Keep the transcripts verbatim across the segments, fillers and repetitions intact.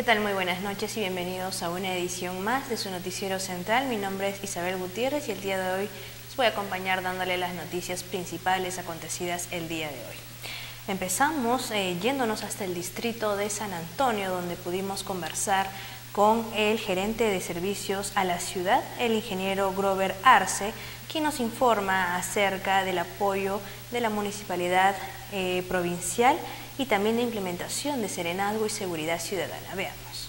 tal? Muy buenas noches y bienvenidos a una edición más de su noticiero central. Mi nombre es Isabel Gutiérrez y el día de hoy les voy a acompañar dándole las noticias principales acontecidas el día de hoy. Empezamos eh, yéndonos hasta el distrito de San Antonio, donde pudimos conversar con el gerente de servicios a la ciudad, el ingeniero Grover Arce, quien nos informa acerca del apoyo de la municipalidad eh, provincial y también de implementación de serenazgo y seguridad ciudadana. Veamos.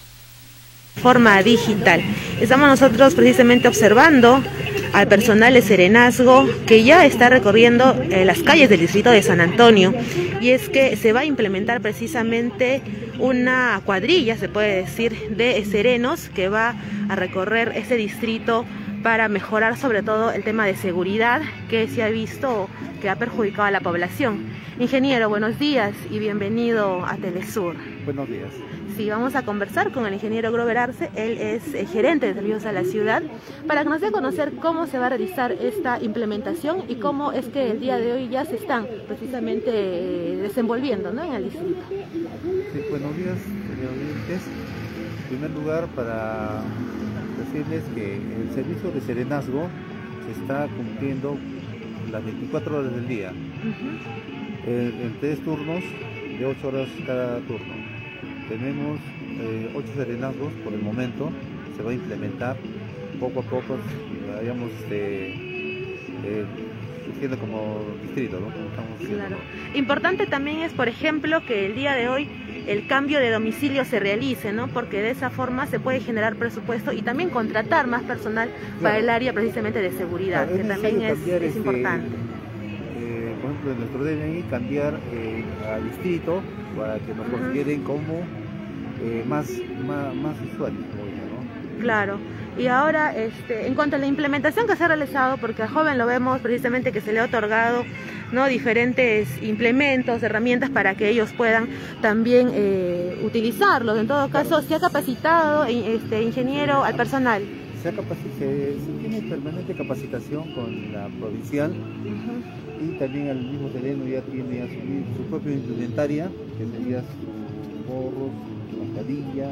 Forma digital. Estamos nosotros precisamente observando al personal de serenazgo que ya está recorriendo eh, las calles del distrito de San Antonio, y es que se va a implementar precisamente una cuadrilla, se puede decir, de serenos que va a recorrer este distrito para mejorar sobre todo el tema de seguridad que se ha visto que ha perjudicado a la población. Ingeniero, buenos días y bienvenido a Telesur. Buenos días. Sí, vamos a conversar con el ingeniero Grover Arce. Él es el gerente de servicios a la ciudad, para que nos dé a conocer cómo se va a realizar esta implementación y cómo es que el día de hoy ya se están precisamente desenvolviendo, ¿no?, en el distrito. Sí, buenos días, señores oyentes. En primer lugar, para decirles que el servicio de serenazgo se está cumpliendo las veinticuatro horas del día, uh-huh. en, en tres turnos de ocho horas cada turno. Tenemos eh, ocho serenazgos por el momento. Se va a implementar poco a poco, vayamos este, eh, surgiendo como distrito, ¿no? Como estamos diciendo, claro. ¿no? Importante también es, por ejemplo, que el día de hoy el cambio de domicilio se realice, ¿no? Porque de esa forma se puede generar presupuesto y también contratar más personal, claro, para el área precisamente de seguridad, claro, que también es, es este, importante. Eh, por ejemplo, en nuestro D N I cambiar eh, al distrito para que nos uh-huh. consideren como eh, más, más, más usuarios, ¿no? Claro. Y ahora, este, en cuanto a la implementación que se ha realizado, porque al joven lo vemos precisamente que se le ha otorgado, ¿no?, diferentes implementos, herramientas para que ellos puedan también eh, utilizarlos. En todo caso, claro, se ha capacitado este ingeniero al personal. Se, ha capaci- se, se tiene permanente capacitación con la provincial, uh-huh. y también el mismo terreno ya tiene su, su propia implementaria, que sería su gorro, su mascarilla,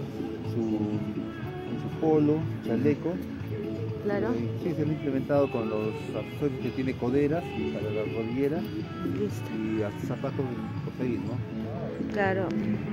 su polo, chaleco. Claro. Eh, sí, se han implementado con los accesorios que tiene coderas para la rodillera. Listo. Y hasta zapatos por seguir, ¿no? Claro.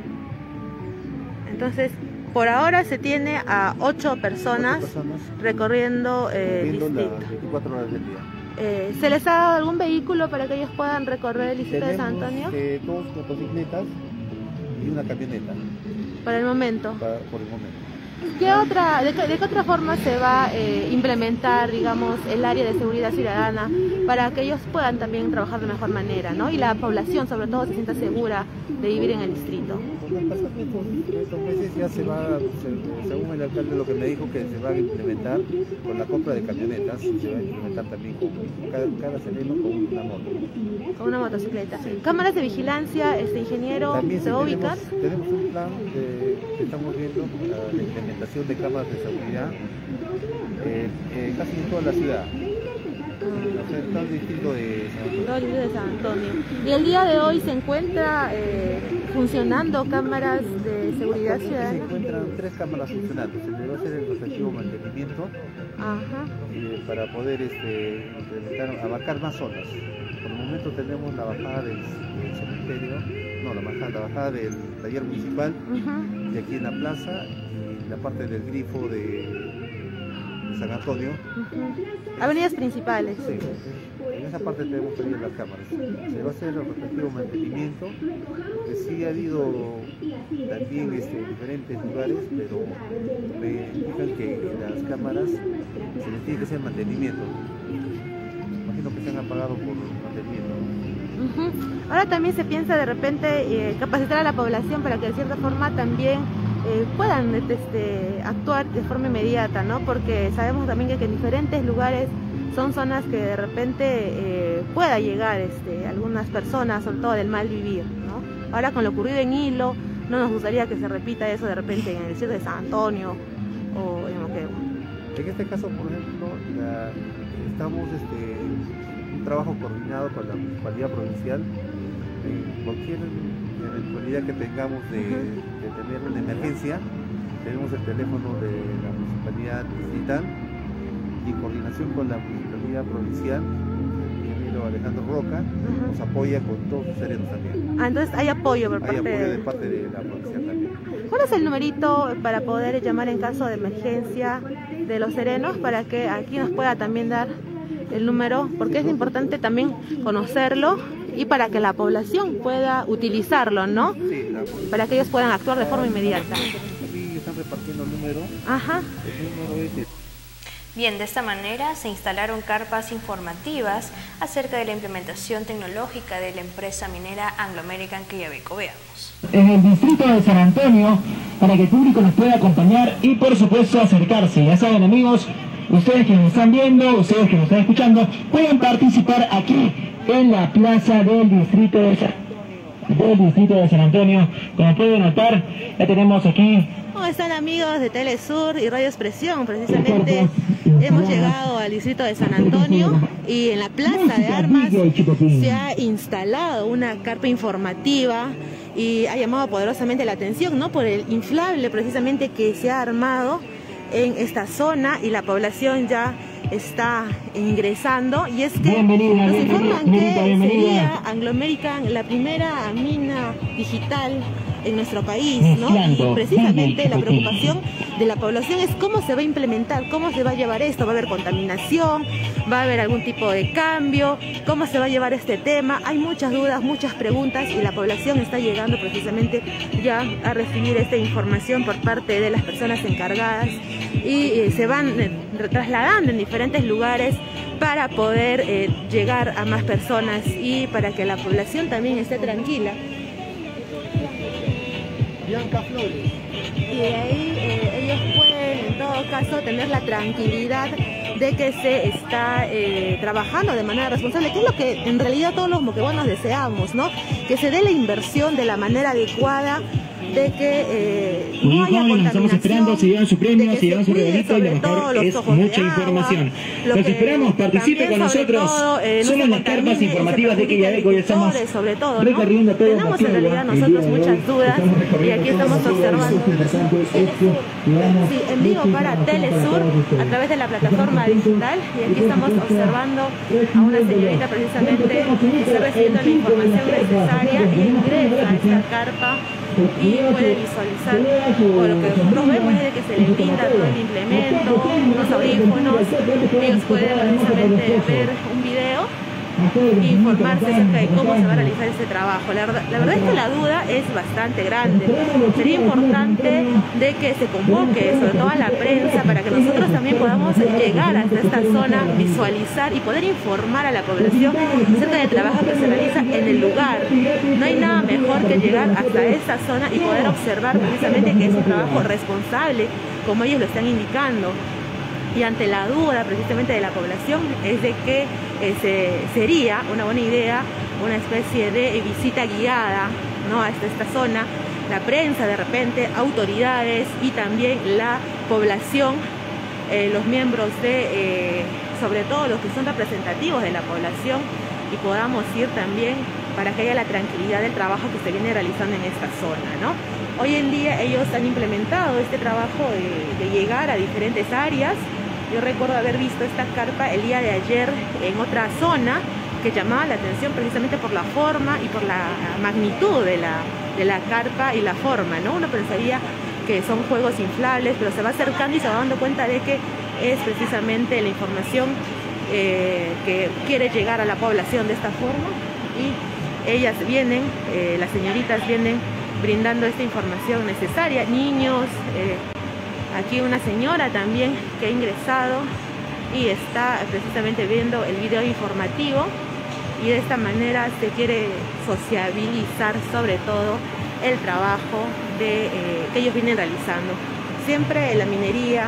Entonces, por ahora se tiene a ocho personas, ocho personas recorriendo eh, el distrito. Las veinticuatro horas del día. Eh, ¿Se les ha dado algún vehículo para que ellos puedan recorrer el distrito Tenemos, de San Antonio? Eh, dos motocicletas y una camioneta. Para el momento. Para, por el momento. ¿Qué otra, de, qué, ¿De qué otra forma se va a eh, implementar, digamos, el área de seguridad ciudadana para que ellos puedan también trabajar de mejor manera, ¿no? Y la población, sobre todo, se sienta segura de vivir en el distrito? Con el pasar de estos, estos meses ya se va, se, según el alcalde lo que me dijo, que se va a implementar con la compra de camionetas, se va a implementar también con cada, cada sereno con una moto. Con una motocicleta. Sí. ¿Cámaras de vigilancia, este ingeniero, también se va a tenemos, ubicar? Tenemos un plan de, que estamos viendo, uh, la implementación de cámaras de seguridad eh, eh, casi en toda la ciudad. O sea, en todo el distrito de San Antonio. Todo el distrito de San Antonio. Y el día de hoy se encuentra eh, funcionando cámaras de seguridad ciudadana. Se encuentran tres cámaras funcionando. Se le va a hacer el respectivo mantenimiento. Ajá. Eh, para poder este, implementar, abarcar más zonas. Por el momento tenemos la bajada del, del cementerio, no, la bajada, la bajada del taller municipal, uh-huh. y aquí en la plaza, y la parte del grifo de San Antonio. Uh-huh. Avenidas principales. Sí, en esa parte tenemos también las cámaras. Se va a hacer el respectivo mantenimiento, que sí ha habido también este, diferentes lugares, pero me indican que las cámaras se les tiene que hacer mantenimiento. Imagino que se han apagado por mantenimiento. Uh-huh. Ahora también se piensa de repente eh, capacitar a la población para que de cierta forma también Eh, puedan este, actuar de forma inmediata, ¿no? Porque sabemos también que, que en diferentes lugares son zonas que de repente eh, pueda llegar este, algunas personas, sobre todo del mal vivir, ¿no? Ahora con lo ocurrido en Hilo, no nos gustaría que se repita eso de repente en el distrito de San Antonio o en Moquegua. En este caso, por ejemplo, la, estamos este, un trabajo coordinado con la municipalidad provincial en cualquier eventualidad que tengamos de, de teléfono de emergencia, tenemos el teléfono de la Municipalidad Distrital y en coordinación con la Municipalidad Provincial, el ingeniero Alejandro Roca, uh-huh. nos apoya con todos sus serenos también. Ah, entonces hay apoyo por hay parte, apoyo de... de parte de la provincial también. ¿Cuál es el numerito para poder llamar en caso de emergencia de los serenos para que aquí nos pueda también dar el número? Porque es importante también conocerlo y para que la población pueda utilizarlo, ¿no? Sí, la... Para que ellos puedan actuar de forma inmediata. Aquí están repartiendo el número. Ajá. El número es... Bien, de esta manera se instalaron carpas informativas acerca de la implementación tecnológica de la empresa minera Anglo American Quellaveco. Veamos. En el distrito de San Antonio, para que el público nos pueda acompañar y por supuesto acercarse. Ya saben, amigos, ustedes que nos están viendo, ustedes que nos están escuchando, pueden participar aquí en la plaza del distrito de San del distrito de San Antonio. Como pueden notar, ya tenemos aquí... ¿Cómo están, amigos de Telesur y Radio Expresión? Precisamente hemos llegado al distrito de San Antonio y en la plaza de armas se ha instalado una carpa informativa y ha llamado poderosamente la atención, ¿no?, por el inflable precisamente que se ha armado en esta zona y la población ya está ingresando, y es que nos informan que sería Anglo American la primera mina digital en nuestro país, ¿no? Y precisamente la preocupación de la población es cómo se va a implementar, cómo se va a llevar esto, va a haber contaminación, va a haber algún tipo de cambio, cómo se va a llevar este tema. Hay muchas dudas, muchas preguntas y la población está llegando precisamente ya a recibir esta información por parte de las personas encargadas y eh, se van eh, trasladando en diferentes lugares para poder eh, llegar a más personas y para que la población también esté tranquila. Bianca Flores. Y de ahí eh, ellos pueden en todo caso tener la tranquilidad de que se está eh, trabajando de manera responsable, que es lo que en realidad todos los moquegüenos deseamos, ¿no? Que se dé la inversión de la manera adecuada, de que eh, no haya contaminación, estamos esperando, se llevan su premio, se llevan su regalito y lo mejor es mucha información. Los esperamos, participe con nosotros. Todo, eh, no somos las carpas informativas de Quellaveco y estamos sobre todo, ¿no? recorriendo todo. Tenemos en realidad nosotros muchas dudas y aquí estamos observando. Sí, en vivo para Telesur a través de la plataforma digital, y aquí estamos observando a una señorita precisamente que está recibiendo la información necesaria y ingresa a esta carpa y puede visualizar, o lo que nosotros vemos es de que se le brinda todo el implemento, unos audífonos, ellos pueden precisamente ver un video e informarse acerca de cómo se va a realizar ese trabajo. La verdad, la verdad es que la duda es bastante grande. Sería importante de que se convoque sobre todo a la prensa para que nosotros también podamos llegar hasta esta zona, visualizar y poder informar a la población acerca del trabajo que se realiza en el lugar. No hay nada mejor que llegar hasta esta zona y poder observar precisamente que es un trabajo responsable, como ellos lo están indicando. Y ante la duda precisamente de la población es de que eh, se, sería una buena idea una especie de visita guiada, ¿no?, hasta esta zona, la prensa de repente, autoridades y también la población, eh, los miembros de, eh, sobre todo los que son representativos de la población, y podamos ir también para que haya la tranquilidad del trabajo que se viene realizando en esta zona, ¿no? Hoy en día ellos han implementado este trabajo de, de llegar a diferentes áreas. Yo recuerdo haber visto esta carpa el día de ayer en otra zona que llamaba la atención precisamente por la forma y por la magnitud de la, de la carpa y la forma, ¿no? Uno pensaría que son juegos inflables, pero se va acercando y se va dando cuenta de que es precisamente la información eh, que quiere llegar a la población de esta forma, y ellas vienen, eh, las señoritas vienen brindando esta información necesaria. Niños, eh, aquí una señora también que ha ingresado y está precisamente viendo el video informativo, y de esta manera se quiere sociabilizar sobre todo el trabajo de, eh, que ellos vienen realizando. Siempre la minería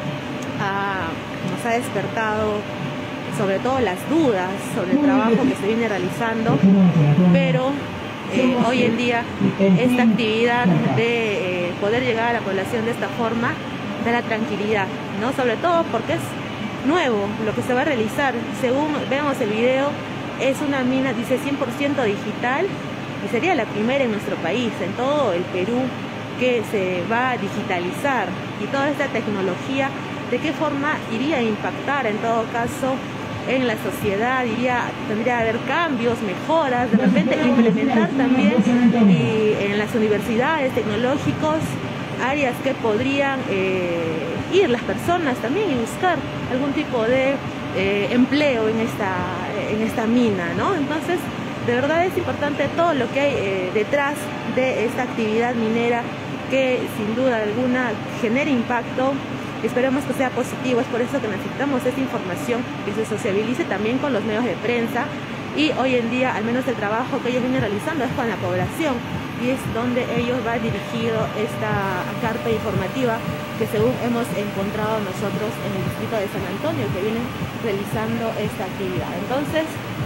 ah, nos ha despertado sobre todo las dudas sobre el trabajo que se viene realizando, pero eh, hoy en día esta actividad de eh, poder llegar a la población de esta forma da la tranquilidad, ¿no? Sobre todo porque es nuevo lo que se va a realizar. Según vemos el video, es una mina, dice, cien por ciento digital, y sería la primera en nuestro país, en todo el Perú, que se va a digitalizar y toda esta tecnología, de qué forma iría a impactar en todo caso en la sociedad, iría, tendría que haber cambios, mejoras, de repente implementar también y en las universidades tecnológicos áreas que podrían eh, ir las personas también y buscar algún tipo de eh, empleo en esta, en esta mina, ¿no? Entonces, de verdad es importante todo lo que hay eh, detrás de esta actividad minera que sin duda alguna genera impacto. Esperemos que sea positivo, es por eso que necesitamos esta información que se sociabilice también con los medios de prensa y hoy en día al menos el trabajo que ellos vienen realizando es con la población y es donde ellos va dirigido esta carta informativa que según hemos encontrado nosotros en el distrito de San Antonio que vienen realizando esta actividad. Entonces,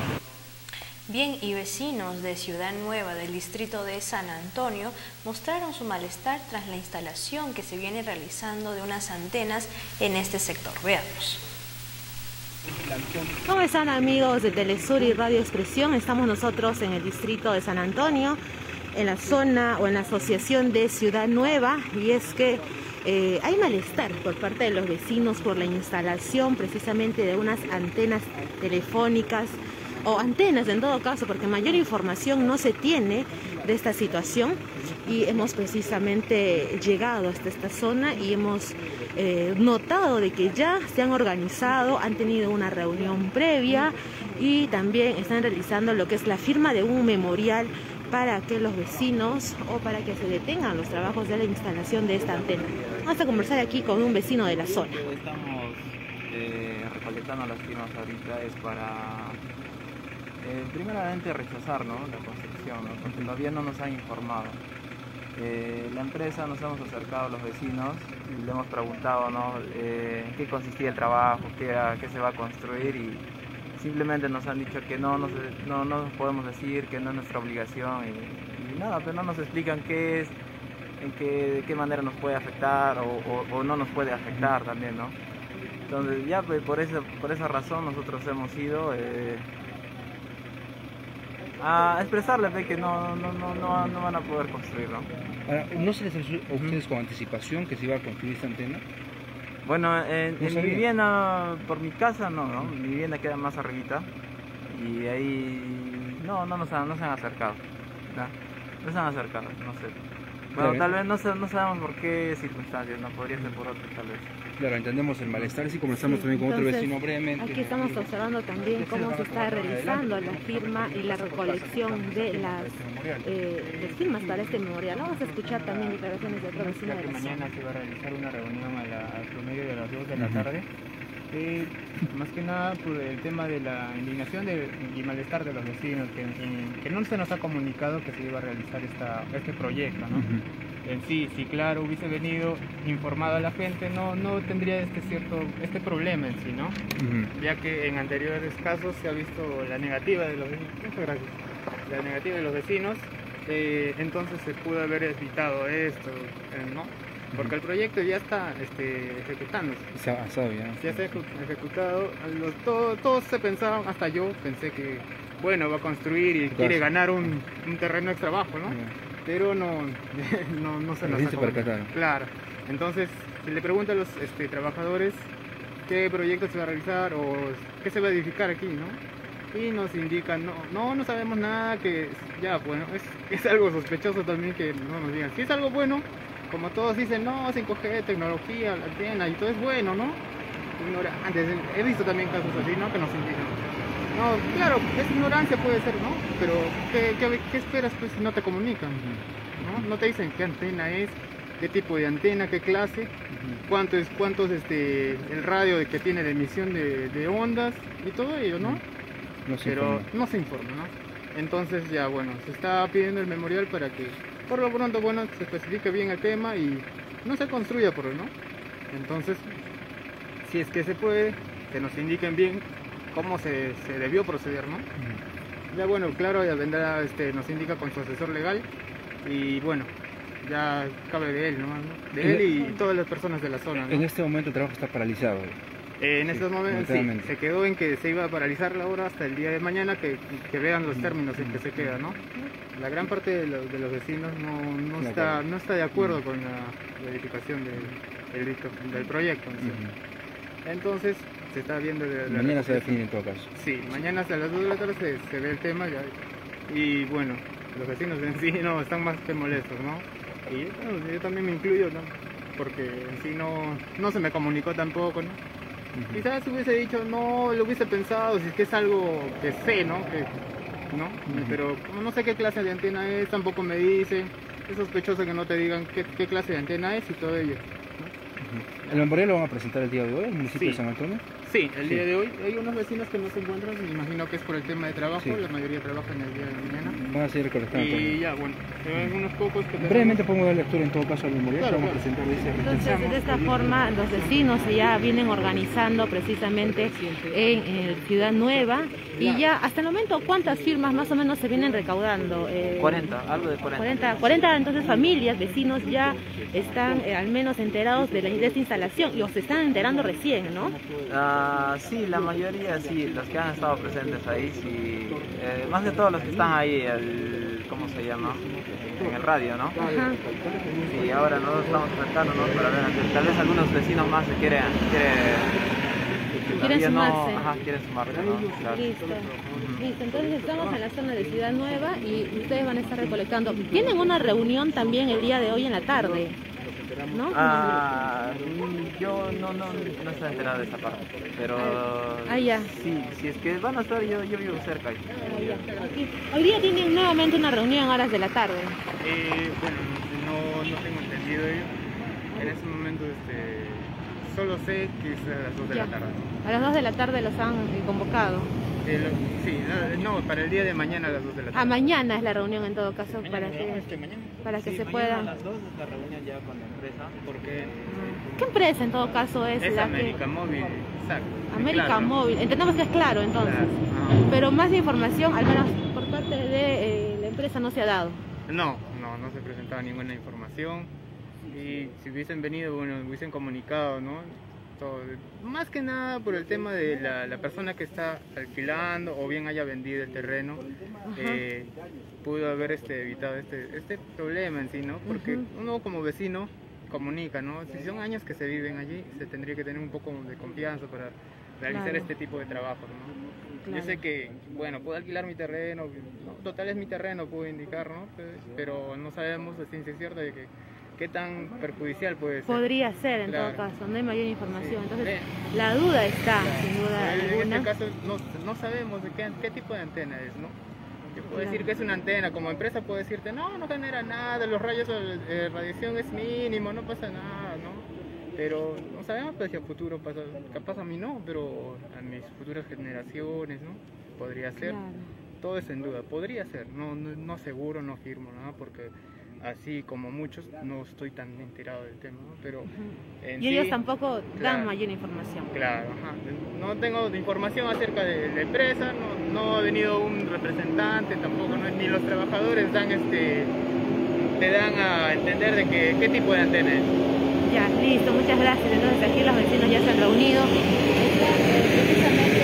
bien, y vecinos de Ciudad Nueva del distrito de San Antonio mostraron su malestar tras la instalación que se viene realizando de unas antenas en este sector. Veamos. ¿Cómo están amigos de Telesur y Radio Expresión? Estamos nosotros en el distrito de San Antonio, en la zona o en la asociación de Ciudad Nueva, y es que eh, hay malestar por parte de los vecinos por la instalación precisamente de unas antenas telefónicas o antenas en todo caso, porque mayor información no se tiene de esta situación y hemos precisamente llegado hasta esta zona y hemos eh, notado de que ya se han organizado, han tenido una reunión previa y también están realizando lo que es la firma de un memorial para que los vecinos o para que se detengan los trabajos de la instalación de esta antena. Vamos a conversar aquí con un vecino de la zona. Estamos eh, recolectando las firmas ahorita, es para eh, primeramente rechazar, ¿no?, la construcción, ¿no?, porque todavía no nos han informado. Eh, la empresa nos hemos acercado a los vecinos y le hemos preguntado, ¿no?, eh, en qué consistía el trabajo, qué, era, qué se va a construir, y simplemente nos han dicho que no, no, no, no nos podemos decir, que no es nuestra obligación y, y nada, pero no nos explican qué es, en qué, de qué manera nos puede afectar o, o, o no nos puede afectar también, ¿no? Entonces ya pues, por, esa, por esa razón nosotros hemos ido eh, a expresarles de que no, no, no, no, no van a poder construir, ¿no? Ahora, ¿no se les avisó a ustedes con anticipación que se iba a construir esta antena? Bueno, en, ¿No en mi vivienda, por mi casa no, ¿no? Mi vivienda queda más arribita y ahí no, no nos han, no se han acercado, ¿no? No se han acercado, no sé. Bueno, tal vez no, no sabemos por qué circunstancias, no podría ser por otras tal vez. Claro, entendemos el malestar, así conversamos Sí, también con entonces, otro vecino brevemente. Aquí estamos observando también cómo se está realizando la firma y la recolección de las eh, de firmas para este memorial. Vamos a escuchar también declaraciones de otro vecino de la zona. Mañana se va a realizar una reunión a la, al promedio de las dos de la tarde. Eh, más que nada por el tema de la indignación de, y malestar de los vecinos, que, en, que no se nos ha comunicado que se iba a realizar esta, este proyecto, ¿no? Uh-huh. En sí, si claro hubiese venido informado a la gente, no, no tendría este cierto este problema en sí, ¿no? Uh-huh. Ya que en anteriores casos se ha visto la negativa de los vecinos, gracias, la negativa de los vecinos, eh, entonces se pudo haber evitado esto, eh, ¿no? Porque el proyecto ya está este, ejecutándose. Se ha avanzado ya. Ya se ha ejecutado. Los, todo, todos se pensaban, hasta yo pensé que, bueno, va a construir y quiere ganar un, un terreno extra bajo, ¿no? Yeah. Pero no, no, no se nos ha percataron. Claro. Entonces, se le pregunta a los este, trabajadores qué proyecto se va a realizar o qué se va a edificar aquí, ¿no? Y nos indican, no, no, no sabemos nada, que ya, bueno, es, es algo sospechoso también que no nos digan. Si es algo bueno, como todos dicen, no, cinco G, tecnología, la antena y todo es bueno, ¿no? Ignorantes. He visto también casos así, ¿no? Que nos indican. No, claro, es ignorancia puede ser, ¿no? Pero ¿qué, qué, qué esperas pues si no te comunican? ¿No? No te dicen qué antena es, qué tipo de antena, qué clase, cuánto es, cuántos este, el radio de que tiene de emisión de, de ondas y todo ello, ¿no? No se Pero informa. no se informa, ¿no? Entonces ya, bueno, se está pidiendo el memorial para que por lo pronto, bueno, se especifique bien el tema y no se construya por hoy, ¿no? Entonces, si es que se puede, que nos indiquen bien cómo se, se debió proceder, ¿no? Uh-huh. Ya bueno, claro, ya vendrá, este, nos indica con su asesor legal y bueno, ya cabe de él, ¿no? De él y todas las personas de la zona, ¿no? En este momento el trabajo está paralizado. Eh, en sí, estos momentos sí, se quedó en que se iba a paralizar la obra hasta el día de mañana, que, que vean los términos en que se queda, ¿no? la gran parte de los, de los vecinos no, no, De está, acuerdo. no está de acuerdo con la edificación del, del, del proyecto. ¿no? Ujú. Entonces se está viendo... De, de Mañana se la- define en todo caso. Sí, mañana hasta las dos de la tarde se, se ve el tema ya. Y bueno, los vecinos en sí no están más que molestos, ¿no? Y bueno, yo también me incluyo, ¿no? Porque en sí no, no se me comunicó tampoco, ¿no? Ujú. Quizás hubiese dicho, no, lo hubiese pensado, si es que es algo que sé, ¿no? Que, ¿no? Ujú. Pero como no sé qué clase de antena es, tampoco me dicen. Es sospechoso que no te digan qué, qué clase de antena es y todo ello. ¿El memorial lo van a presentar el día de hoy, el municipio Sí. de San Antonio? Sí, el Sí. día de hoy hay unos vecinos que no se encuentran, me imagino que es por el tema de trabajo, Sí. la mayoría trabaja en el día de mañana. Van a seguir recolectando todo. Y ya, bueno, hay unos pocos que tenemos- Brevemente podemos dar lectura en todo caso al memorial Claro, que vamos a claro. presentar. Dice, Entonces, "Repensamos de esta el- forma, los vecinos ya vienen organizando precisamente en, en Ciudad Nueva y ya hasta el momento, ¿cuántas firmas más o menos se vienen recaudando? Eh, cuarenta, algo de cuarenta. cuarenta, cuarenta entonces familias, vecinos ya están eh, al menos enterados de, la, de esta instalación y o se están enterando recién, ¿no? Ah, sí, la mayoría sí, los que han estado presentes ahí, sí, eh, más de todos los que están ahí, el, ¿cómo se llama? En el radio, ¿no? Ajá. Y ahora nosotros estamos acercándonos para ver, tal vez algunos vecinos más se quieren, quieren, todavía no- sumarse. ajá, quieren sumarse, ¿no? Claro. Listo. Listo, entonces estamos en la zona de Ciudad Nueva y ustedes van a estar recolectando. Tienen una reunión también el día de hoy en la tarde, ¿no? Ah, yo no, no, no estoy enterado de esa parte, pero Ah, ya. sí, si es que van a estar, yo, yo vivo cerca ahí. Ah, ya. Aquí. Hoy día tienen nuevamente una reunión a horas de la tarde. Eh, bueno, no, no tengo entendido ello. En ese momento este, solo sé que es a las dos de Ya. la tarde. A las dos de la tarde los han eh, convocado. Eh, lo- sí, no, no, para el día de mañana a las dos de la tarde. Ah, mañana es la reunión en todo caso para que, Este, mañana. para que Sí, se mañana pueda... a las dos es la reunión ya con la empresa, porque ¿Qué empresa en todo caso es, Es la América que... Móvil, exacto. América Claro. Móvil. Entendemos que es claro entonces. Claro. Ajá. Pero más información, al menos por parte de eh, la empresa, no se ha dado. No, no, no se presentaba ninguna información. Y si hubiesen venido, bueno, hubiesen comunicado, ¿no? Todo, más que nada por el tema de la, la persona que está alquilando o bien haya vendido el terreno, eh, pudo haber este, evitado este, este problema en sí, ¿no? Porque Ujú. uno como vecino comunica, ¿no? Si son años que se viven allí, se tendría que tener un poco de confianza para realizar Claro. este tipo de trabajos, ¿no? Claro. Yo sé que, bueno, puedo alquilar mi terreno, ¿no? Total es mi terreno, puedo indicar, ¿no? Pe- Pero no sabemos de ciencia cierta de que qué tan perjudicial puede ser. Podría ser en Claro. todo caso, no hay mayor información. Sí. Entonces, Eh. la duda está, sin duda En alguna. este caso no, no sabemos de qué, qué tipo de antena es, ¿no? Yo puedo Claro. decir que es una antena, como empresa puedo decirte, no, no genera nada, los rayos de radiación es mínimo, no pasa nada, ¿no? Pero no sabemos pues, si a futuro pasa, capaz a mí no, pero a mis futuras generaciones, ¿no? Podría ser. Claro. Todo es en duda, podría ser, no, no, no seguro, no firmo nada, porque así como muchos no estoy tan enterado del tema, ¿no? Pero en Y ellos sí, tampoco dan claro. mayor información. Claro, ajá. No tengo información acerca de la empresa, no, no ha venido un representante, tampoco, no, ni los trabajadores dan este, te dan a entender de que, qué tipo de antena es. Ya, listo, muchas gracias. Entonces aquí los vecinos ya se han reunido. Están, eh, precisamente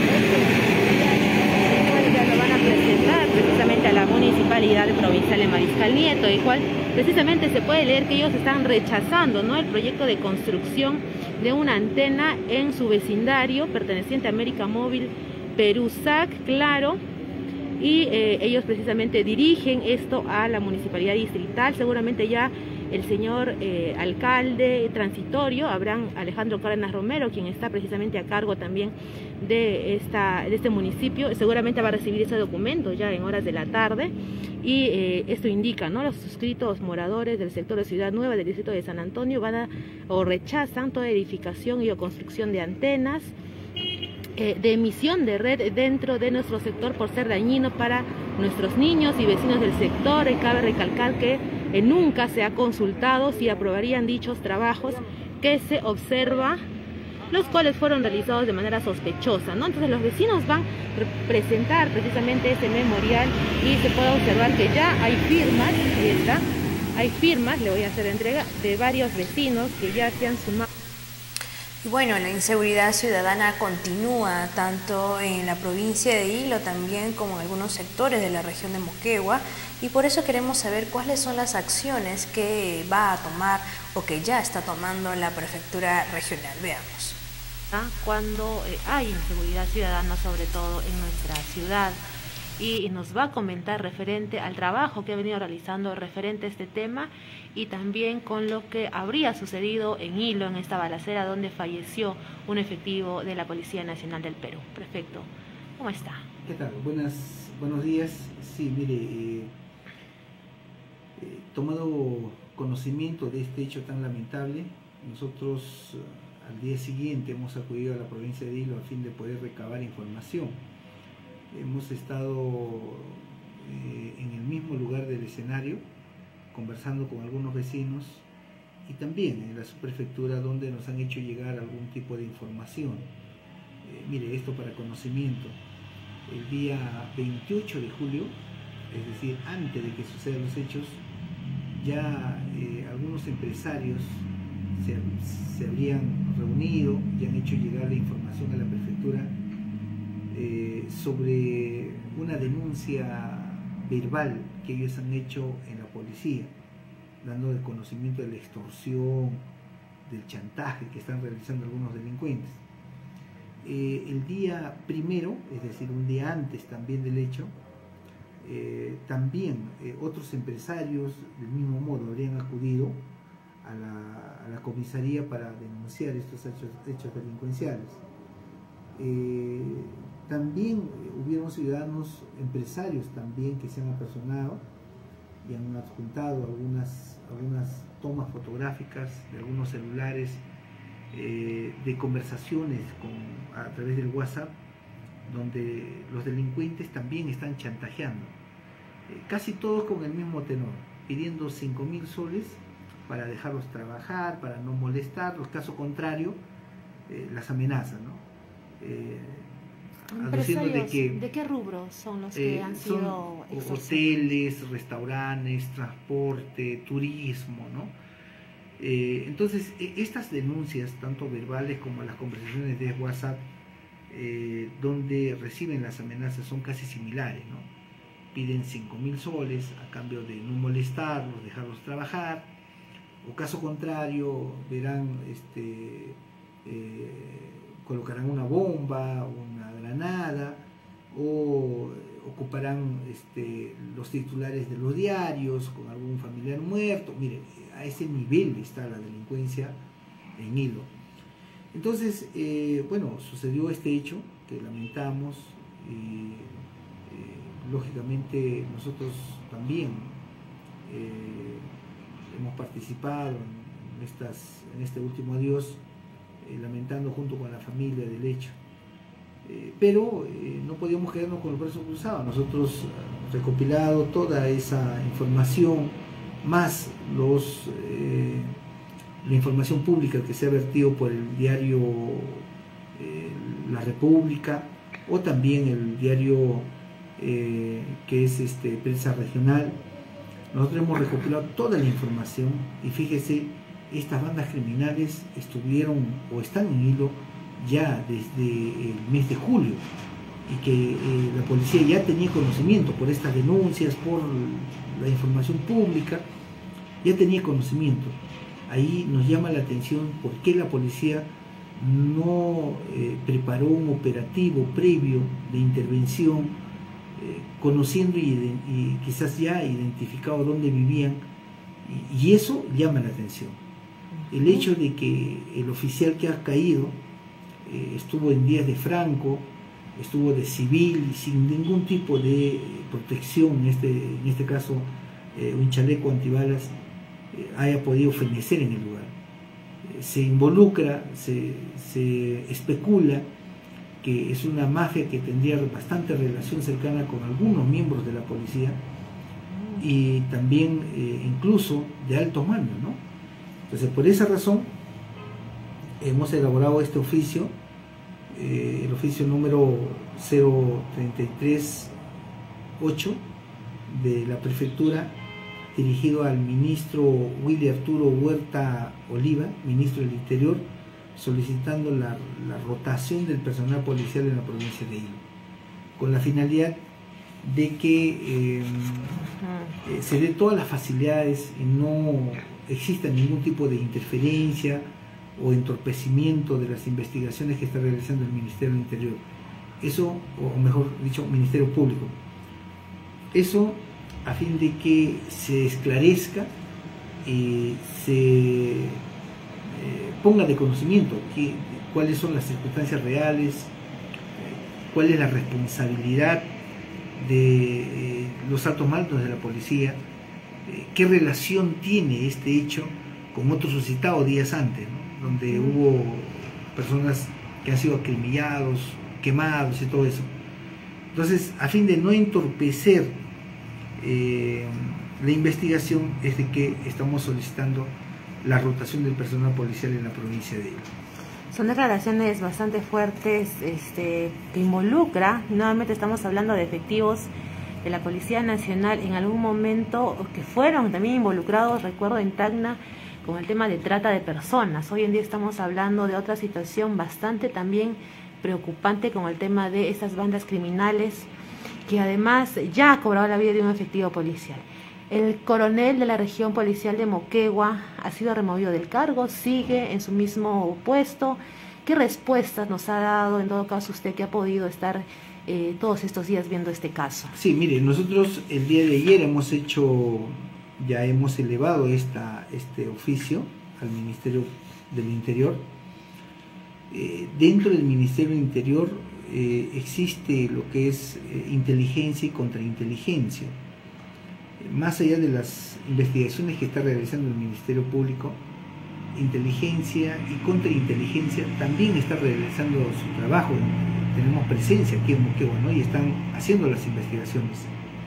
con este, ya lo van a presentar precisamente a la Municipalidad Provincial de Mariscal Nieto, el cual precisamente se puede leer que ellos están rechazando, ¿no?, el proyecto de construcción de una antena en su vecindario perteneciente a América Móvil Perusac, claro. Y eh, ellos precisamente dirigen esto a la Municipalidad Distrital. Seguramente ya el señor eh, alcalde transitorio, Abraham Alejandro Cárdenas Romero, quien está precisamente a cargo también de, esta, de este municipio, seguramente va a recibir ese documento ya en horas de la tarde. Y eh, esto indica, ¿no?, los suscritos moradores del sector de Ciudad Nueva, del distrito de San Antonio, van a o rechazan toda edificación y o construcción de antenas Eh, de emisión de red dentro de nuestro sector por ser dañino para nuestros niños y vecinos del sector. Y cabe recalcar que eh, nunca se ha consultado si aprobarían dichos trabajos que se observa, los cuales fueron realizados de manera sospechosa, ¿no? Entonces los vecinos van a presentar precisamente ese memorial y se puede observar que ya hay firmas, ahí está, hay firmas, le voy a hacer entrega, de varios vecinos que ya se han sumado. Y bueno, la inseguridad ciudadana continúa tanto en la provincia de Hilo también como en algunos sectores de la región de Moquegua, y por eso queremos saber cuáles son las acciones que va a tomar o que ya está tomando la prefectura regional. Veamos. Cuando eh, hay inseguridad ciudadana, sobre todo en nuestra ciudad, y nos va a comentar referente al trabajo que ha venido realizando referente a este tema y también con lo que habría sucedido en Hilo, en esta balacera donde falleció un efectivo de la Policía Nacional del Perú. Prefecto, ¿cómo está? ¿Qué tal? Buenas, buenos días. Sí, mire, eh, eh, tomado conocimiento de este hecho tan lamentable, nosotros eh, al día siguiente hemos acudido a la provincia de Hilo a fin de poder recabar información. Hemos estado eh, en el mismo lugar del escenario, conversando con algunos vecinos y también en la subprefectura, donde nos han hecho llegar algún tipo de información. Eh, mire, esto para conocimiento. El día veintiocho de julio, es decir, antes de que sucedan los hechos, ya eh, algunos empresarios se, se habrían reunido y han hecho llegar la información a la prefectura Eh, sobre una denuncia verbal que ellos han hecho en la policía, dando el conocimiento de la extorsión, del chantaje que están realizando algunos delincuentes. Eh, el día primero, es decir, un día antes también del hecho, eh, también eh, otros empresarios del mismo modo habrían acudido a la, a la comisaría para denunciar estos hechos, hechos delincuenciales. Eh, También hubieron ciudadanos, empresarios también, que se han apersonado y han adjuntado algunas, algunas tomas fotográficas de algunos celulares eh, de conversaciones con, a través del WhatsApp, donde los delincuentes también están chantajeando, eh, casi todos con el mismo tenor, pidiendo cinco mil soles para dejarlos trabajar, para no molestarlos, caso contrario, eh, las amenazan, ¿no? Eh, Empresarios, de, que, ¿de qué rubros son los que eh, han son sido extorsionados? Hoteles, restaurantes, transporte, turismo, ¿no? Eh, entonces, estas denuncias, tanto verbales como las conversaciones de WhatsApp, eh, donde reciben las amenazas, son casi similares, ¿no? Piden cinco mil soles a cambio de no molestarlos, dejarlos trabajar, o caso contrario, verán, este, eh, colocarán una bomba, una granada, o ocuparán este, los titulares de los diarios con algún familiar muerto. Mire, a ese nivel está la delincuencia en Hilo. Entonces, eh, bueno, sucedió este hecho que lamentamos y eh, lógicamente nosotros también eh, hemos participado en, estas, en este último adiós, eh, lamentando junto con la familia del hecho. Eh, pero eh, no podíamos quedarnos con los brazos cruzados. Nosotros hemos recopilado toda esa información, más los, eh, la información pública que se ha vertido por el diario eh, La República, o también el diario eh, que es este, Prensa Regional. Nosotros hemos recopilado toda la información y fíjese, estas bandas criminales estuvieron o están en Hilo ya desde el mes de julio, y que eh, la policía ya tenía conocimiento por estas denuncias, por la información pública, ya tenía conocimiento. Ahí nos llama la atención por qué la policía no eh, preparó un operativo previo de intervención, eh, conociendo y, y quizás ya identificado dónde vivían, y, y eso llama la atención. El hecho de que el oficial que ha caído eh, estuvo en días de Franco, estuvo de civil, sin ningún tipo de protección, en este, en este caso eh, un chaleco antibalas, eh, haya podido fenecer en el lugar. Eh, se involucra, se, se especula que es una mafia que tendría bastante relación cercana con algunos miembros de la policía, y también eh, incluso de alto mando, ¿no? Entonces, por esa razón hemos elaborado este oficio, eh, el oficio número cero treinta y tres ocho de la prefectura, dirigido al ministro Willy Arturo Huerta Oliva, ministro del Interior, solicitando la, la rotación del personal policial en la provincia de Hilo, con la finalidad de que eh, eh, se dé todas las facilidades y no exista ningún tipo de interferencia o entorpecimiento de las investigaciones que está realizando el Ministerio del Interior. Eso, o mejor dicho, Ministerio Público. Eso a fin de que se esclarezca, eh, se eh, ponga de conocimiento que, cuáles son las circunstancias reales, eh, cuál es la responsabilidad de eh, los altos mandos de la policía, eh, qué relación tiene este hecho con otro suscitado días antes, ¿no? Donde hubo personas que han sido acrimillados, quemados y todo eso. Entonces, a fin de no entorpecer eh, la investigación, es de que estamos solicitando la rotación del personal policial en la provincia de Hilo. Son declaraciones bastante fuertes, este, que involucra, nuevamente estamos hablando de efectivos de la Policía Nacional en algún momento que fueron también involucrados, recuerdo en Tacna, con el tema de trata de personas. Hoy en día estamos hablando de otra situación bastante también preocupante con el tema de estas bandas criminales que además ya ha cobrado la vida de un efectivo policial. El coronel de la región policial de Moquegua ha sido removido del cargo, sigue en su mismo puesto. ¿Qué respuestas nos ha dado, en todo caso, usted que ha podido estar eh, todos estos días viendo este caso? Sí, mire, nosotros el día de ayer hemos hecho, ya hemos elevado esta, este oficio al Ministerio del Interior. Eh, dentro del Ministerio del Interior eh, existe lo que es eh, inteligencia y contrainteligencia. Más allá de las investigaciones que está realizando el Ministerio Público, inteligencia y contrainteligencia también está realizando su trabajo. Tenemos presencia aquí en Moquegua, ¿no? Y están haciendo las investigaciones.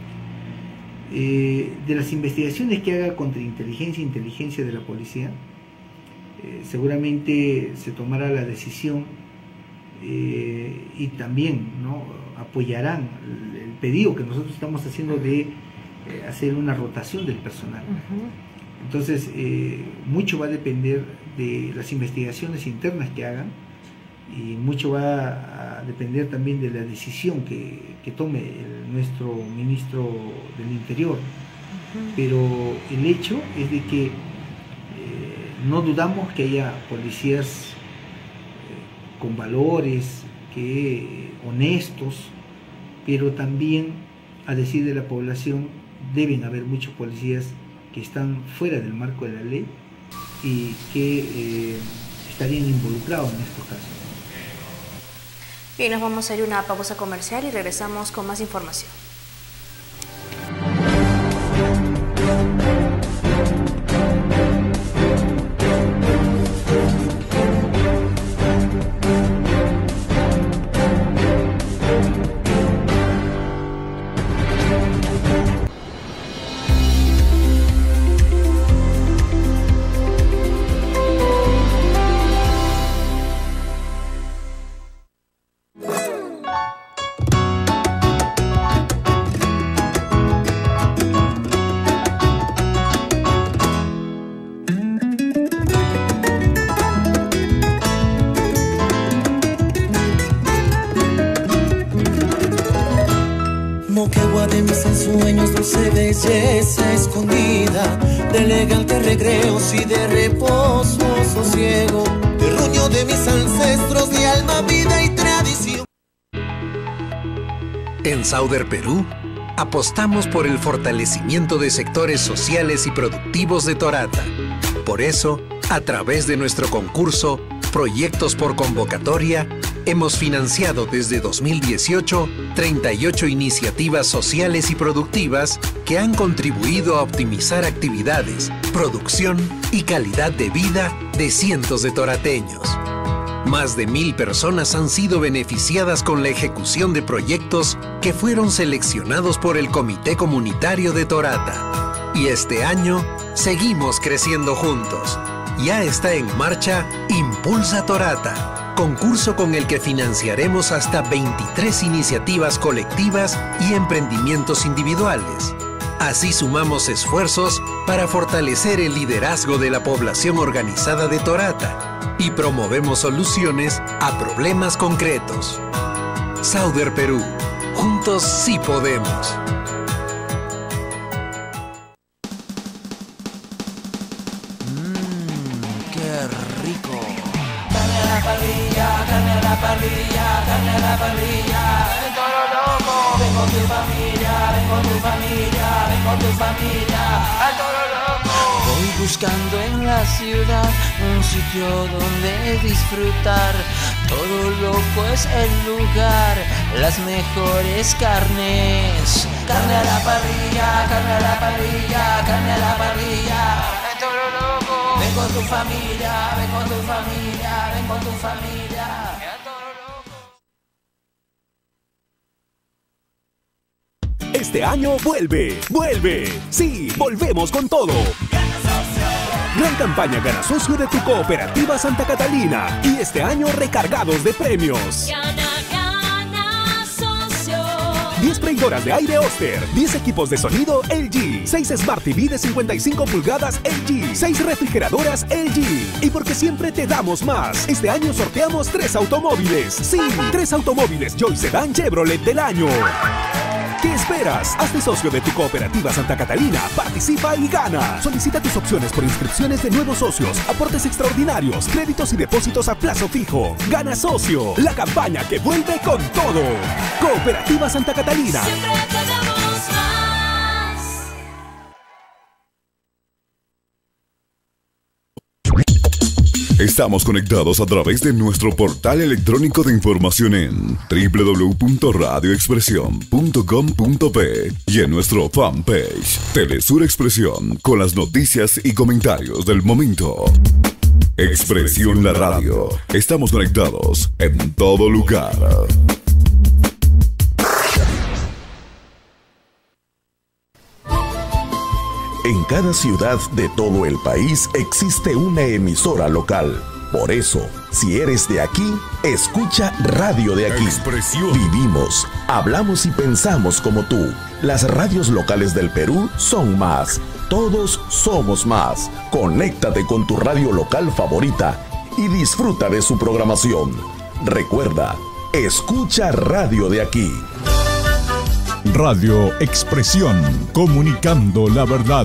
Eh, de las investigaciones que haga contrainteligencia e inteligencia de la policía, eh, seguramente se tomará la decisión eh, y también, ¿no?, apoyarán el, el pedido que nosotros estamos haciendo de hacer una rotación del personal. Uh-huh. Entonces, eh, mucho va a depender de las investigaciones internas que hagan y mucho va a depender también de la decisión que, que tome el, nuestro ministro del Interior. Uh-huh. Pero el hecho es de que eh, no dudamos que haya policías eh, con valores, que honestos, pero también, a decir de la población, deben haber muchos policías que están fuera del marco de la ley y que eh, estarían involucrados en estos casos. Bien, nos vamos a ir a una pausa comercial y regresamos con más información. Moquegua de mis ensueños, dulce belleza escondida, de elegantes recreos y de reposo, sosiego, terruño de mis ancestros, de alma, vida y tradición. En Sauder Perú, apostamos por el fortalecimiento de sectores sociales y productivos de Torata. Por eso, a través de nuestro concurso Proyectos por Convocatoria, hemos financiado desde dos mil dieciocho treinta y ocho iniciativas sociales y productivas que han contribuido a optimizar actividades, producción y calidad de vida de cientos de torateños. Más de mil personas han sido beneficiadas con la ejecución de proyectos que fueron seleccionados por el Comité Comunitario de Torata. Y este año seguimos creciendo juntos. Ya está en marcha Impulsa Torata, concurso con el que financiaremos hasta veintitrés iniciativas colectivas y emprendimientos individuales. Así sumamos esfuerzos para fortalecer el liderazgo de la población organizada de Torata, y promovemos soluciones a problemas concretos. Sauder Perú. Juntos sí podemos. Parrilla, carne a la parrilla, carne a la parrilla, el toro loco. Ven con tu familia, ven con tu familia, ven con tu familia, al toro loco. Voy buscando en la ciudad un sitio donde disfrutar. Todo loco es el lugar, las mejores carnes. Carne a la parrilla, carne a la parrilla, carne a la parrilla, el toro loco. Ven con tu familia, ven con tu familia, ven con tu familia. Este año vuelve, vuelve. Sí, volvemos con todo. Gran campaña Gana Socio de tu Cooperativa Santa Catalina. Y este año recargados de premios. Gana, gana, socio. diez freidoras de aire Oster, diez equipos de sonido L G, seis Smart T V de cincuenta y cinco pulgadas L G, seis refrigeradoras L G. Y porque siempre te damos más, este año sorteamos tres automóviles. Sí, tres automóviles Joy Sedan Chevrolet del año. ¿Qué esperas? Hazte socio de tu Cooperativa Santa Catalina, participa y gana. Solicita tus opciones por inscripciones de nuevos socios, aportes extraordinarios, créditos y depósitos a plazo fijo. Gana Socio, la campaña que vuelve con todo. Cooperativa Santa Catalina. Siempre te damos más. Estamos conectados a través de nuestro portal electrónico de información en doble u doble u doble u punto radio expresión punto com punto pe y en nuestro fanpage Telesur Expresión con las noticias y comentarios del momento. Expresión La Radio. Estamos conectados en todo lugar. En cada ciudad de todo el país existe una emisora local. Por eso, si eres de aquí, escucha Radio de Aquí. Expresión. Vivimos, hablamos y pensamos como tú. Las radios locales del Perú son más. Todos somos más. Conéctate con tu radio local favorita y disfruta de su programación. Recuerda, escucha Radio de Aquí. Radio Expresión, comunicando la verdad.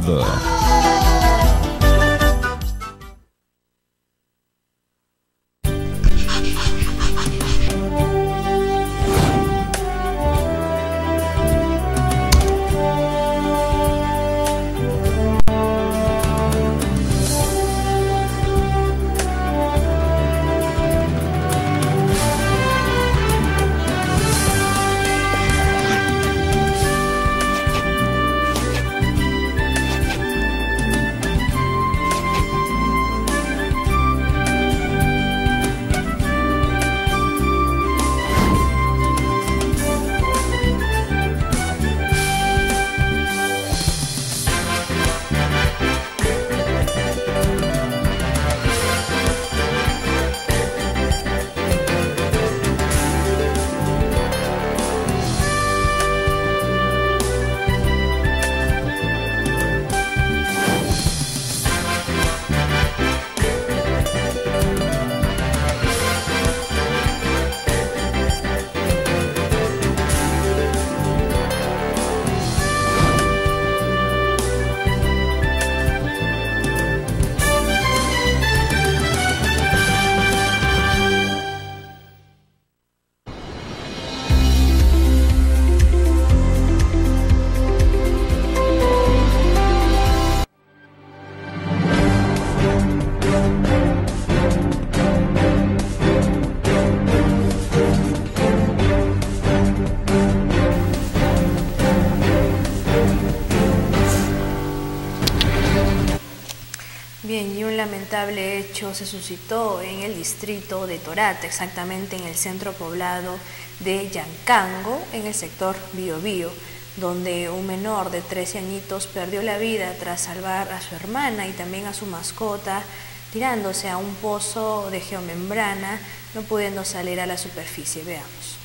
Bien, y un lamentable hecho se suscitó en el distrito de Torata, exactamente en el centro poblado de Yancango, en el sector Biobío, donde un menor de trece añitos perdió la vida tras salvar a su hermana y también a su mascota, tirándose a un pozo de geomembrana, no pudiendo salir a la superficie. Veamos.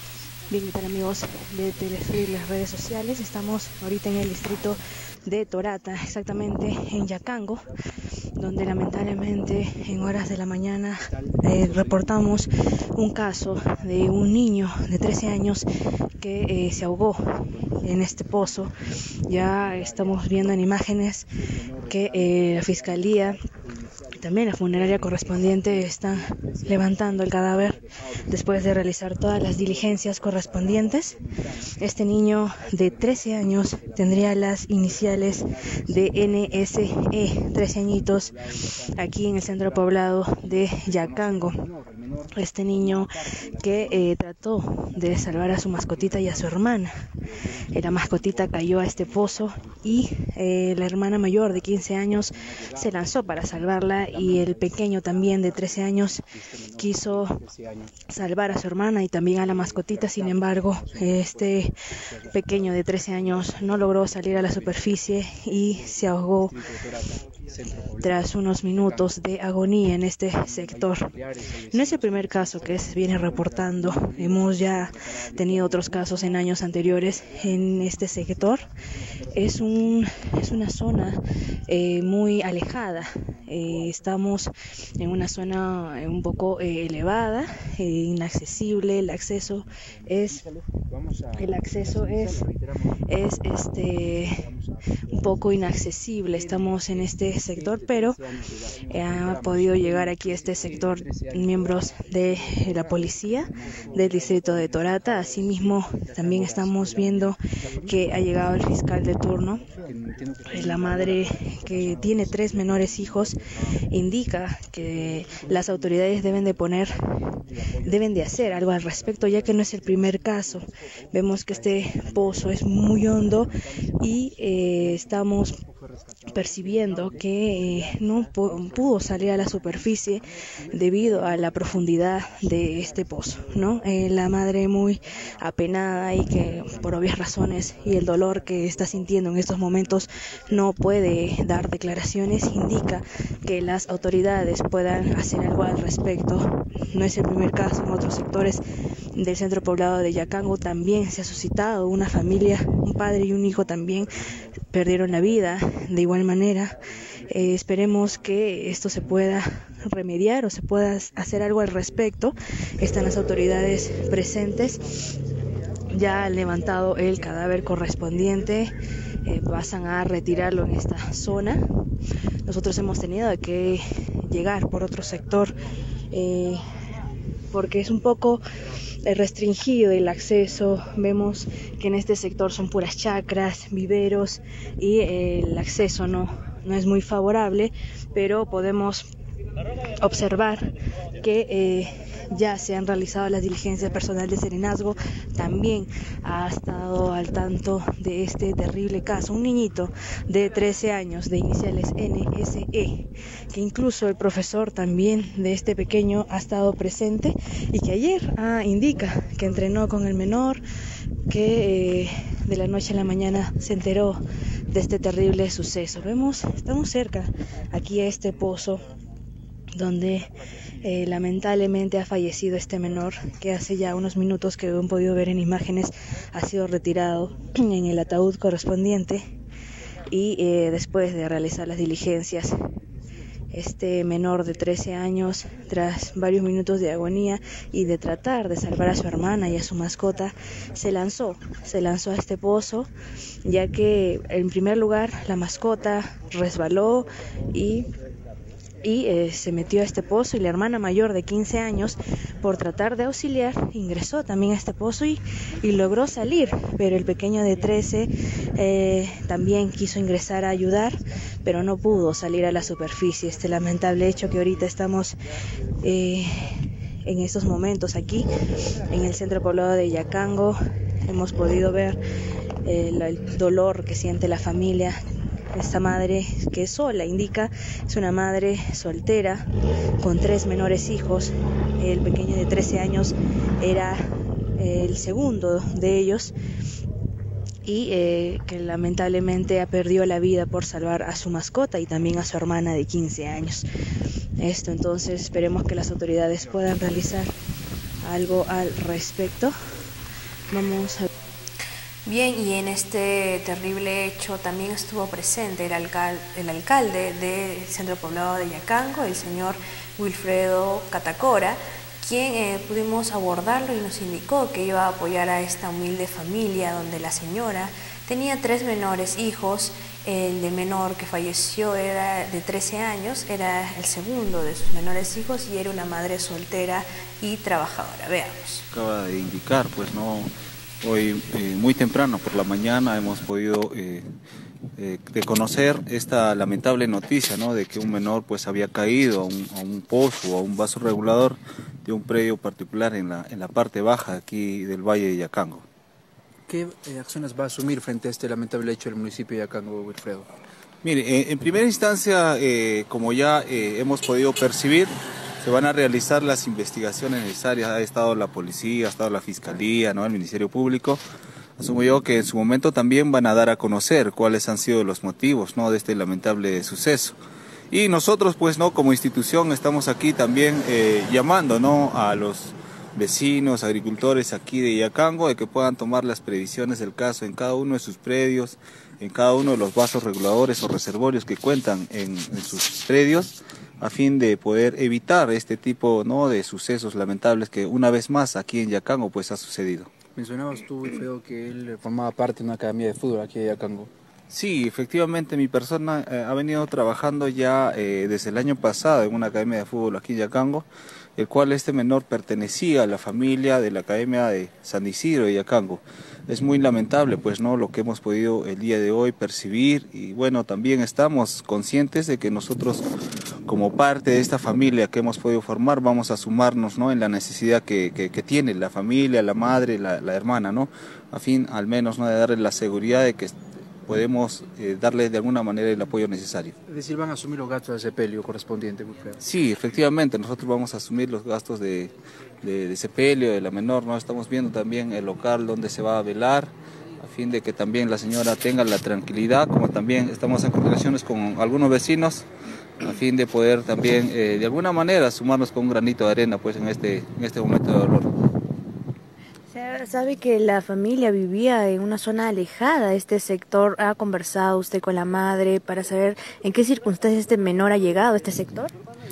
Bien, ¿qué tal amigos de Telesur y las redes sociales? Estamos ahorita en el distrito de Torata, exactamente en Yacango, donde lamentablemente en horas de la mañana eh, reportamos un caso de un niño de trece años que eh, se ahogó en este pozo. Ya estamos viendo en imágenes que eh, la Fiscalía, también la funeraria correspondiente, están levantando el cadáver después de realizar todas las diligencias correspondientes. Este niño de trece años tendría las iniciales de N S E, trece añitos, aquí en el centro poblado de Yacango. Este niño que eh, trató de salvar a su mascotita y a su hermana. La mascotita cayó a este pozo y eh, la hermana mayor de quince años se lanzó para salvarla, y el pequeño también de trece años quiso salvar a su hermana y también a la mascotita. Sin embargo, este pequeño de trece años no logró salir a la superficie y se ahogó tras unos minutos de agonía en este sector. No es el primer caso que se viene reportando, hemos ya tenido otros casos en años anteriores en este sector. Es, un, es una zona eh, muy alejada, eh, estamos en una zona un poco eh, elevada, eh, inaccesible, el acceso es, el acceso es, es este, un poco inaccesible. Estamos en este sector, pero eh, ha podido llegar aquí a este sector miembros de la policía del distrito de Torata. Asimismo, también estamos viendo que ha llegado el fiscal de turno. La madre, que tiene tres menores hijos, indica que las autoridades deben de poner, deben de hacer algo al respecto, ya que no es el primer caso. Vemos que este pozo es muy hondo y eh, estamos percibiendo que eh, no pudo salir a la superficie debido a la profundidad de este pozo, ¿no? Eh, la madre muy apenada y que por obvias razones y el dolor que está sintiendo en estos momentos no puede dar declaraciones, indica que las autoridades puedan hacer algo al respecto. No es el primer caso, en otros sectores del centro poblado de Yacango también se ha suscitado una familia, un padre y un hijo también perdieron la vida de igual manera. Eh, esperemos que esto se pueda remediar o se pueda hacer algo al respecto. Están las autoridades presentes, ya han levantado el cadáver correspondiente, eh, pasan a retirarlo en esta zona. Nosotros hemos tenido que llegar por otro sector eh, porque es un poco restringido el acceso. Vemos que en este sector son puras chacras, viveros, y eh, el acceso no, no es muy favorable, pero podemos observar que eh, ya se han realizado las diligencias. Personal de Serenazgo también ha estado al tanto de este terrible caso. Un niñito de trece años de iniciales N S E, que incluso el profesor también de este pequeño ha estado presente y que ayer ah, indica que entrenó con el menor, que eh, de la noche a la mañana se enteró de este terrible suceso. Vemos, estamos cerca aquí a este pozo donde eh, lamentablemente ha fallecido este menor, que hace ya unos minutos, que han podido ver en imágenes, ha sido retirado en el ataúd correspondiente y eh, después de realizar las diligencias, este menor de trece años, tras varios minutos de agonía y de tratar de salvar a su hermana y a su mascota, se lanzó, se lanzó a este pozo, ya que en primer lugar la mascota resbaló y y eh, se metió a este pozo, y la hermana mayor de quince años, por tratar de auxiliar, ingresó también a este pozo y, y logró salir, pero el pequeño de trece eh, también quiso ingresar a ayudar, pero no pudo salir a la superficie. Este lamentable hecho que ahorita estamos eh, en estos momentos aquí en el centro poblado de Yacango, hemos podido ver eh, el dolor que siente la familia. Esta madre, que es sola, indica, es una madre soltera con tres menores hijos. El pequeño de trece años era el segundo de ellos, y eh, que lamentablemente ha perdido la vida por salvar a su mascota y también a su hermana de quince años. Esto, entonces, esperemos que las autoridades puedan realizar algo al respecto. Vamos a... Bien, y en este terrible hecho también estuvo presente el, alcal el alcalde del centro poblado de Yacango, el señor Wilfredo Catacora, quien eh, pudimos abordarlo y nos indicó que iba a apoyar a esta humilde familia donde la señora tenía tres menores hijos. El de menor que falleció era de trece años, era el segundo de sus menores hijos y era una madre soltera y trabajadora. Veamos. Acaba de indicar, pues no, hoy eh, muy temprano por la mañana hemos podido eh, eh, de conocer esta lamentable noticia, ¿no? De que un menor pues había caído a un, a un pozo o a un vaso regulador de un predio particular en la, en la parte baja aquí del Valle de Yacango. ¿Qué eh, acciones va a asumir frente a este lamentable hecho del municipio de Yacango, Wilfredo? Mire, eh, en primera instancia, eh, como ya eh, hemos podido percibir, se van a realizar las investigaciones necesarias. Ha estado la policía, ha estado la fiscalía, ¿no? El Ministerio Público. Asumo yo que en su momento también van a dar a conocer cuáles han sido los motivos, ¿no? De este lamentable suceso. Y nosotros, pues, no, como institución, estamos aquí también eh, llamando, ¿no? A los vecinos, agricultores aquí de Yacango, de que puedan tomar las previsiones del caso en cada uno de sus predios, en cada uno de los vasos reguladores o reservorios que cuentan en, en sus predios, a fin de poder evitar este tipo, ¿no? De sucesos lamentables que una vez más aquí en Yacango pues ha sucedido. Mencionabas tú, Wilfredo, que él formaba parte de una academia de fútbol aquí en Yacango. Sí, efectivamente mi persona eh, ha venido trabajando ya eh, desde el año pasado en una academia de fútbol aquí en Yacango, el cual este menor pertenecía a la familia de la Academia de San Isidro de Yacango. Es muy lamentable pues no lo que hemos podido el día de hoy percibir y bueno, también estamos conscientes de que nosotros como parte de esta familia que hemos podido formar vamos a sumarnos, ¿no? En la necesidad que, que, que tiene la familia, la madre, la, la hermana, ¿no? A fin al menos, ¿no? De darle la seguridad de que podemos eh, darle de alguna manera el apoyo necesario. Es decir, van a asumir los gastos de sepelio correspondiente, Wilfredo. Sí, efectivamente, nosotros vamos a asumir los gastos de, de, de sepelio de la menor, ¿no? Estamos viendo también el local donde se va a velar, a fin de que también la señora tenga la tranquilidad, como también estamos en coordinaciones con algunos vecinos, a fin de poder también eh, de alguna manera sumarnos con un granito de arena pues en este, en este momento de dolor. Sabe que la familia vivía en una zona alejada de este sector. ¿Ha conversado usted con la madre para saber en qué circunstancias este menor ha llegado a este sector?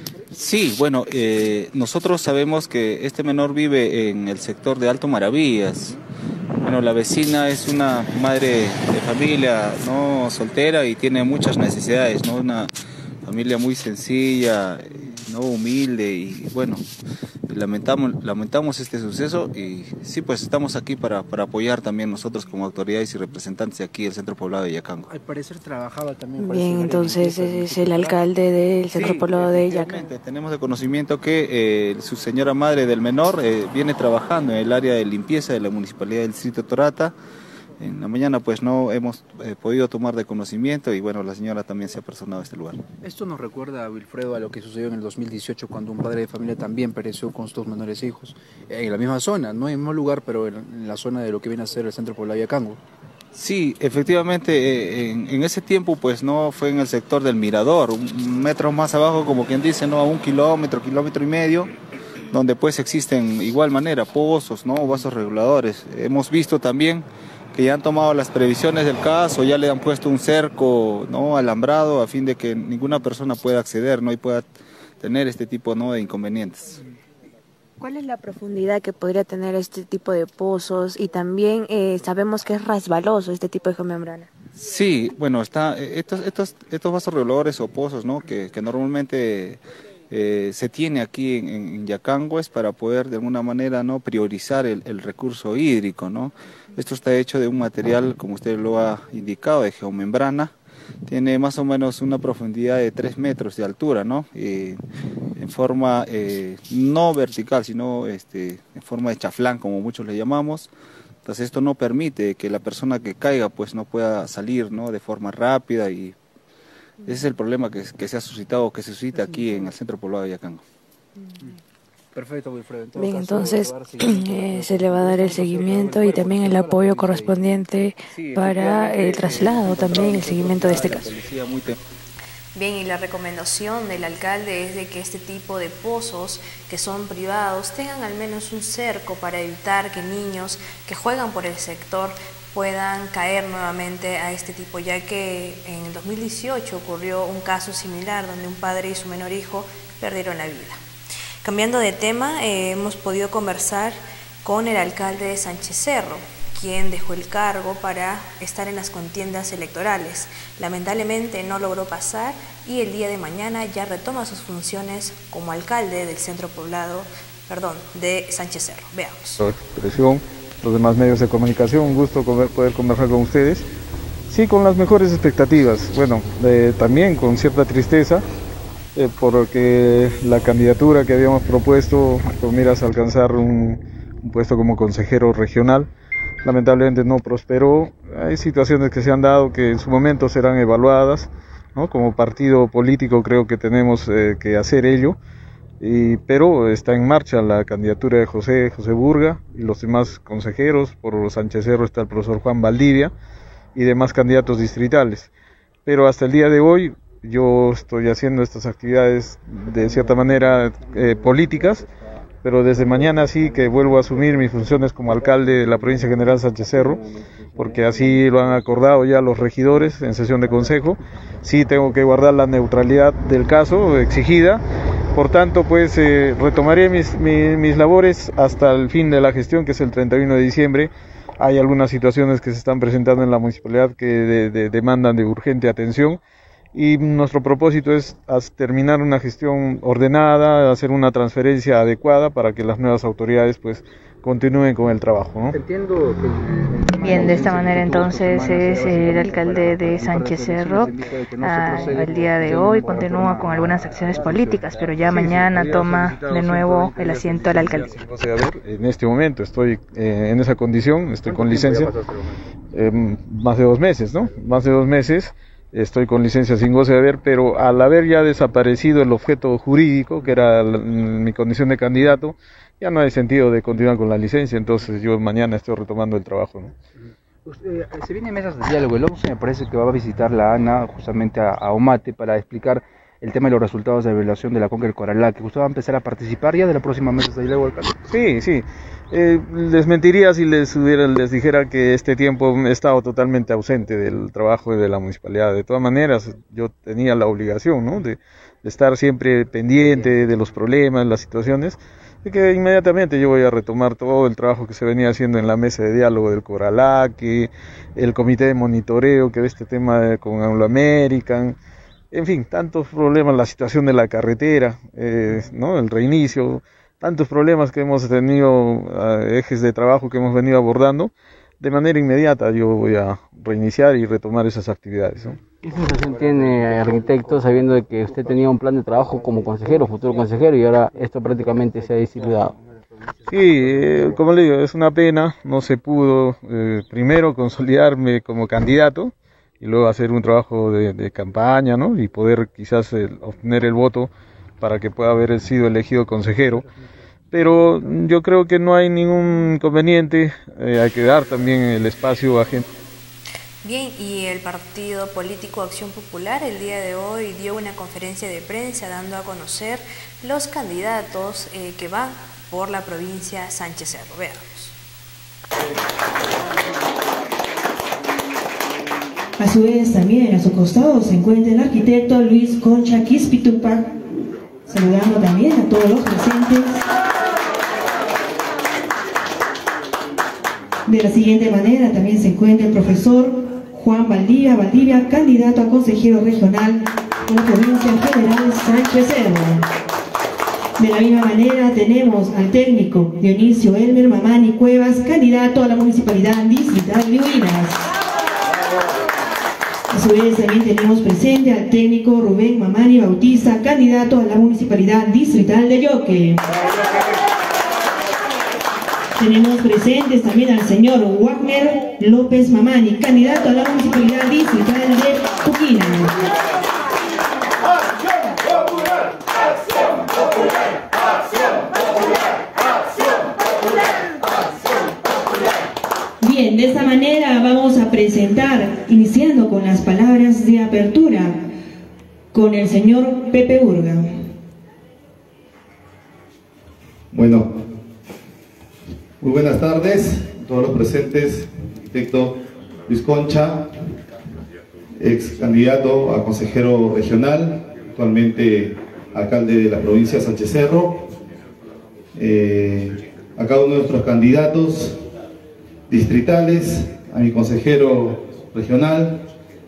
Sí, bueno, eh, nosotros sabemos que este menor vive en el sector de Alto Maravillas. Bueno, la vecina es una madre de familia, no soltera y tiene muchas necesidades, ¿no? Una familia muy sencilla, no humilde y bueno, lamentamos lamentamos este suceso y sí, pues estamos aquí para, para apoyar también nosotros como autoridades y representantes de aquí del Centro Poblado de Yacango. Al parecer trabajaba también. Bien, entonces es el alcalde del Centro sí, Poblado de Yacango. Tenemos de conocimiento que eh, su señora madre del menor eh, viene trabajando en el área de limpieza de la Municipalidad del Distrito de Torata. En la mañana pues no hemos eh, podido tomar de conocimiento y bueno, la señora también se ha personado a este lugar. Esto nos recuerda, Wilfredo, a lo que sucedió en el dos mil dieciocho cuando un padre de familia también pereció con sus dos menores hijos, en la misma zona, no en el mismo lugar, pero en la zona de lo que viene a ser el Centro Poblado de Yacango. Sí, efectivamente, eh, en, en ese tiempo pues no fue en el sector del Mirador, un metro más abajo como quien dice, no a un kilómetro, kilómetro y medio, donde pues existen igual manera pozos, no vasos reguladores. Hemos visto también que ya han tomado las previsiones del caso, ya le han puesto un cerco, ¿no? Alambrado a fin de que ninguna persona pueda acceder, ¿no? Y pueda tener este tipo, ¿no? De inconvenientes. ¿Cuál es la profundidad que podría tener este tipo de pozos? Y también eh, sabemos que es resbaloso este tipo de geomembrana. Sí, bueno, está, estos, estos, estos vasos reguladores o pozos, ¿no? que, que normalmente eh, se tiene aquí en, en Yacango es para poder de alguna manera, ¿no? Priorizar el, el recurso hídrico, ¿no? Esto está hecho de un material, como usted lo ha indicado, de geomembrana. Tiene más o menos una profundidad de tres metros de altura, ¿no? Y en forma eh, no vertical, sino este, en forma de chaflán, como muchos le llamamos. Entonces esto no permite que la persona que caiga pues no pueda salir, ¿no? De forma rápida y ese es el problema que, que se ha suscitado, que se suscita aquí en el Centro Poblado de Yacango. Perfecto, Wilfredo. En todo Bien, caso, entonces eh, se le va a dar el seguimiento y también el apoyo correspondiente para el traslado, también el seguimiento de este caso. Bien, y la recomendación del alcalde es de que este tipo de pozos que son privados tengan al menos un cerco para evitar que niños que juegan por el sector puedan caer nuevamente a este tipo, ya que en el dos mil dieciocho ocurrió un caso similar donde un padre y su menor hijo perdieron la vida. Cambiando de tema, eh, hemos podido conversar con el alcalde de Sánchez Cerro, quien dejó el cargo para estar en las contiendas electorales. Lamentablemente no logró pasar y el día de mañana ya retoma sus funciones como alcalde del centro poblado, perdón, de Sánchez Cerro. Veamos. Expresión, los demás medios de comunicación, un gusto poder conversar con ustedes. Sí, con las mejores expectativas, bueno, eh, también con cierta tristeza, eh, porque la candidatura que habíamos propuesto con miras a alcanzar un, un puesto como consejero regional, lamentablemente no prosperó. Hay situaciones que se han dado que en su momento serán evaluadas, ¿no? Como partido político creo que tenemos eh, que hacer ello, y, pero está en marcha la candidatura de José, José Burga y los demás consejeros. Por Sánchez Cerro está el profesor Juan Valdivia y demás candidatos distritales. Pero hasta el día de hoy yo estoy haciendo estas actividades de cierta manera eh, políticas, pero desde mañana sí que vuelvo a asumir mis funciones como alcalde de la provincia general Sánchez Cerro, porque así lo han acordado ya los regidores en sesión de consejo. Sí tengo que guardar la neutralidad del caso exigida, por tanto pues eh, retomaré mis, mis, mis labores hasta el fin de la gestión, que es el treinta y uno de diciembre. Hay algunas situaciones que se están presentando en la municipalidad que de, de, demandan de urgente atención. Y nuestro propósito es terminar una gestión ordenada, hacer una transferencia adecuada para que las nuevas autoridades pues continúen con el trabajo, ¿no? Entiendo que... Bien, de esta manera entonces es el alcalde de Sánchez Cerro. Ah, el día de hoy continúa con algunas acciones políticas, pero ya mañana toma de nuevo el asiento al alcalde. En este momento estoy eh, en esa condición, estoy con licencia, eh, más de dos meses, ¿no? Más de dos meses. Estoy con licencia sin goce de haber, pero al haber ya desaparecido el objeto jurídico, que era la, mi condición de candidato, ya no hay sentido de continuar con la licencia, entonces yo mañana estoy retomando el trabajo, ¿no? Usted, se vienen mesas de diálogo. El once me parece que va a visitar la ANA justamente a, a Omate para explicar el tema de los resultados de la evaluación de la Conca del Coralá, que usted va a empezar a participar ya de la próxima mesa de diálogo, alcalde. Sí, sí. Eh, les mentiría si les, hubiera, les dijera que este tiempo he estado totalmente ausente del trabajo de la municipalidad. De todas maneras, yo tenía la obligación, ¿no? de, de estar siempre pendiente de los problemas, las situaciones, y que inmediatamente yo voy a retomar todo el trabajo que se venía haciendo en la mesa de diálogo del Coralá, que el comité de monitoreo que ve este tema de, con Anglo American, en fin, tantos problemas, la situación de la carretera, eh, ¿no? El reinicio, tantos problemas que hemos tenido, uh, ejes de trabajo que hemos venido abordando. De manera inmediata yo voy a reiniciar y retomar esas actividades, ¿no? ¿Qué sensación tiene, arquitecto, sabiendo de que usted tenía un plan de trabajo como consejero, futuro consejero, y ahora esto prácticamente se ha disimulado? Sí, eh, como le digo, es una pena, no se pudo eh, primero consolidarme como candidato y luego hacer un trabajo de, de campaña, ¿no? Y poder quizás eh, obtener el voto para que pueda haber sido elegido consejero. Pero yo creo que no hay ningún inconveniente, eh, hay que dar también el espacio a gente. Bien, y el partido político Acción Popular el día de hoy dio una conferencia de prensa dando a conocer los candidatos eh, que van por la provincia Sánchez Cerro. Veamos. A su vez, también a su costado se encuentra el arquitecto Luis Concha Quispitupa, saludando también a todos los presentes. De la siguiente manera también se encuentra el profesor Juan Valdivia, Valdivia, candidato a consejero regional de la provincia general Sánchez Cerro. De la misma manera tenemos al técnico Dionisio Elmer Mamani Cuevas, candidato a la municipalidad distrital de Huinas. A su vez también tenemos presente al técnico Rubén Mamani Bautista, candidato a la municipalidad distrital de Yoque. Tenemos presentes también al señor Wagner López Mamani, candidato a la municipalidad distrital de Puquina. Bien, de esta manera vamos a presentar, iniciando con las palabras de apertura, con el señor Pepe Urga. Bueno, muy buenas tardes a todos los presentes. Arquitecto Luis Concha, ex candidato a consejero regional, actualmente alcalde de la provincia de Sánchez Cerro, eh, a cada uno de nuestros candidatos distritales, a mi consejero regional,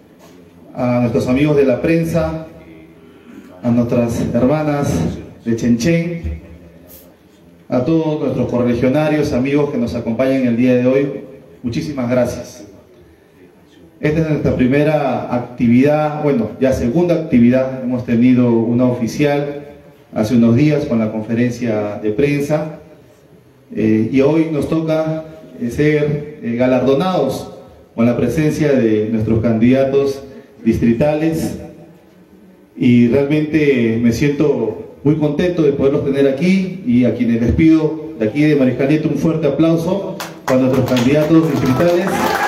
a nuestros amigos de la prensa, a nuestras hermanas de Chenchen, a todos nuestros correligionarios, amigos que nos acompañan el día de hoy, muchísimas gracias. Esta es nuestra primera actividad, bueno, ya segunda actividad. Hemos tenido una oficial hace unos días con la conferencia de prensa eh, y hoy nos toca eh, ser eh, galardonados con la presencia de nuestros candidatos distritales, y realmente me siento muy contento de poderlos tener aquí, y a quienes les pido de aquí de Mariscal Nieto un fuerte aplauso para nuestros candidatos distritales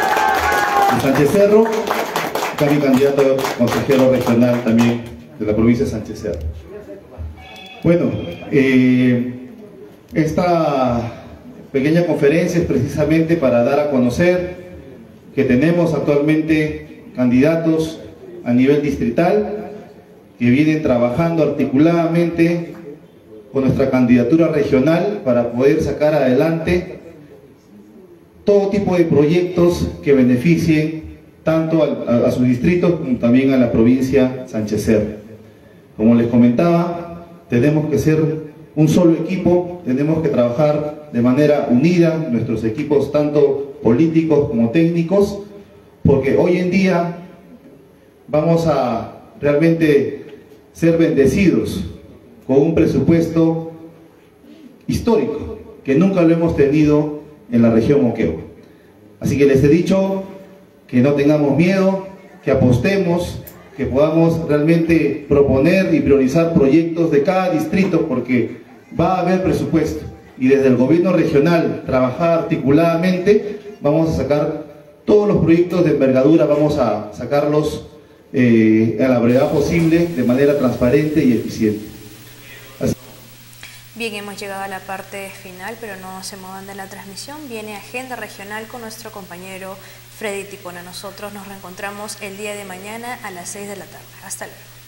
de Sánchez Cerro, y mi candidato a consejero regional también de la provincia de Sánchez Cerro. Bueno, eh, esta pequeña conferencia es precisamente para dar a conocer que tenemos actualmente candidatos a nivel distrital que vienen trabajando articuladamente con nuestra candidatura regional para poder sacar adelante todo tipo de proyectos que beneficien tanto a, a, a sus distritos como también a la provincia Sánchez Cerro. Como les comentaba, tenemos que ser un solo equipo, tenemos que trabajar de manera unida, nuestros equipos tanto políticos como técnicos, porque hoy en día vamos a realmente ser bendecidos con un presupuesto histórico que nunca lo hemos tenido en la región Moquegua. Así que les he dicho que no tengamos miedo, que apostemos, que podamos realmente proponer y priorizar proyectos de cada distrito, porque va a haber presupuesto, y desde el gobierno regional trabajar articuladamente, vamos a sacar todos los proyectos de envergadura, vamos a sacarlos eh, a la brevedad posible, de manera transparente y eficiente. Así. Bien, hemos llegado a la parte final, pero no se muevan de la transmisión. Viene Agenda Regional con nuestro compañero Freddy Ticona. Nosotros nos reencontramos el día de mañana a las seis de la tarde. Hasta luego.